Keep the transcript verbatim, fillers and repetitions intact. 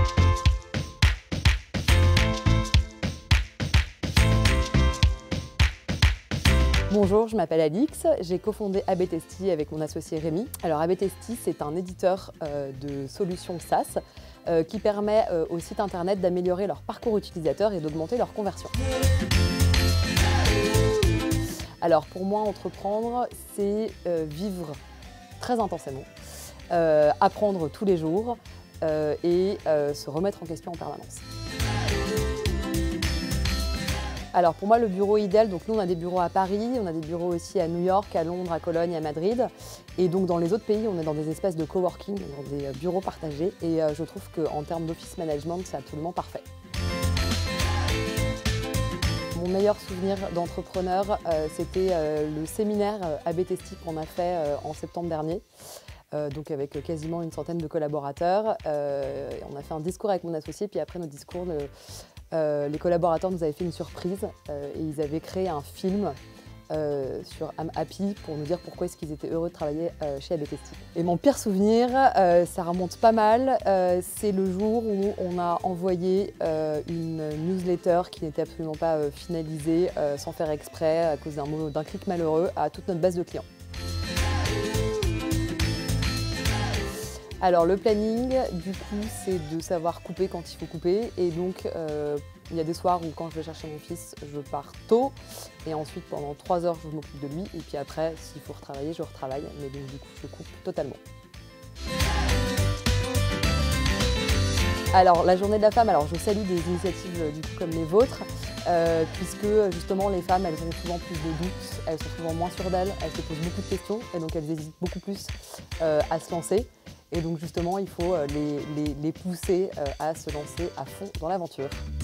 Bonjour, je m'appelle Alix, j'ai cofondé Abetesti avec mon associé Rémi. Alors Abetesti, c'est un éditeur euh, de solutions SaaS euh, qui permet euh, aux sites internet d'améliorer leur parcours utilisateur et d'augmenter leur conversion. Alors pour moi, entreprendre, c'est euh, vivre très intensément, euh, apprendre tous les jours euh, et euh, se remettre en question en permanence. Alors pour moi, le bureau idéal, donc nous on a des bureaux à Paris, on a des bureaux aussi à New York, à Londres, à Cologne, à Madrid. Et donc dans les autres pays, on est dans des espaces de coworking, dans des bureaux partagés. Et je trouve qu'en termes d'office management, c'est absolument parfait. Mon meilleur souvenir d'entrepreneur, euh, c'était euh, le séminaire Abetesti qu'on a fait euh, en septembre dernier. Euh, donc avec quasiment une centaine de collaborateurs. Euh, on a fait un discours avec mon associé, puis après notre discours, le, euh, les collaborateurs nous avaient fait une surprise euh, et ils avaient créé un film euh, sur I'm Happy pour nous dire pourquoi est-ce qu'ils étaient heureux de travailler euh, chez Abetesti. Et mon pire souvenir, euh, ça remonte pas mal, euh, c'est le jour où on a envoyé euh, une newsletter qui n'était absolument pas euh, finalisée, euh, sans faire exprès, à cause d'un d'un clic malheureux, à toute notre base de clients. Alors le planning, du coup, c'est de savoir couper quand il faut couper. Et donc, euh, il y a des soirs où quand je vais chercher mon fils, je pars tôt. Et ensuite, pendant trois heures, je m'occupe de lui. Et puis après, s'il faut retravailler, je retravaille. Mais donc, du coup, je coupe totalement. Alors, la journée de la femme, alors je salue des initiatives du coup comme les vôtres, euh, puisque justement les femmes, elles ont souvent plus de doutes, elles sont souvent moins sûres d'elles, elles se posent beaucoup de questions et donc elles hésitent beaucoup plus euh, à se lancer. Et donc justement, il faut les, les, les pousser à se lancer à fond dans l'aventure.